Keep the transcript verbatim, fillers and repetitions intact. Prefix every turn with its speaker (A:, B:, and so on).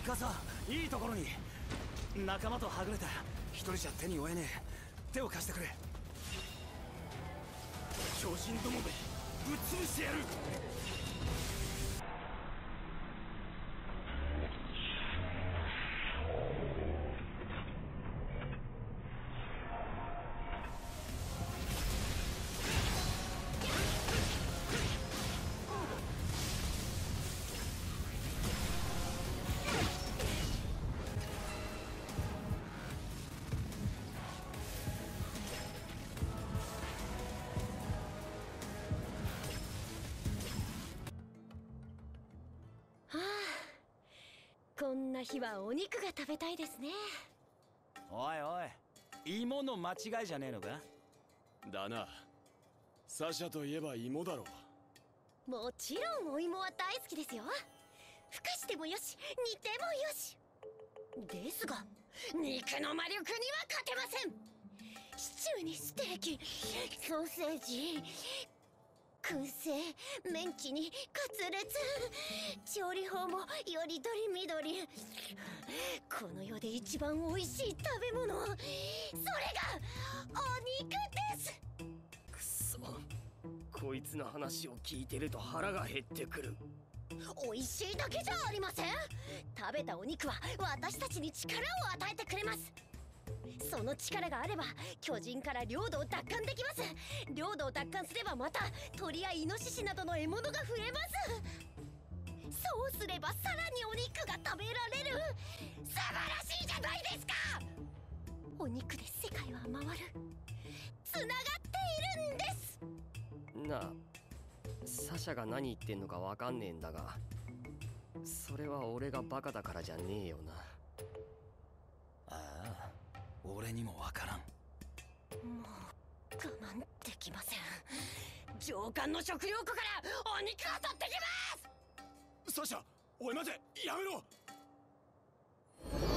A: カサ、いいところに。仲間とはぐれた。一人じゃ手に負えねえ。手を貸してくれ。巨人どもめ、ぶっ潰してやる。
B: こんな日はお肉が食べたいですね。
A: おいおい、芋の間違いじゃねえのか。
C: だな。サシャといえば芋だろ。
B: もちろんお芋は大好きですよ。ふかしてもよし、煮てもよし。ですが肉の魔力には勝てません。シチューにステーキ、ソーセージ、燻製、メンチにカツレツ、調理法もよりどりみどり。この世で一番美味しい食べ物、それがお肉です。
D: くそ、こいつの話を聞いてると腹が減ってくる。
B: 美味しいだけじゃありません。食べたお肉は私たちに力を与えてくれます。その力があれば巨人から領土を奪還できます。領土を奪還すればまた鳥やイノシシなどの獲物が増えます。そうすればさらにお肉が食べられる。素晴らしいじゃないですか。お肉で世界は回る。つながっているんです。
D: なあ、サシャが何言ってんのかわかんねえんだが、それは俺がバカだからじゃねえよな。
A: ああ、俺にもわからん。
B: もう我慢できません。上官の食料庫からお肉を取ってきます。
C: サシャ、おい待て、やめろ。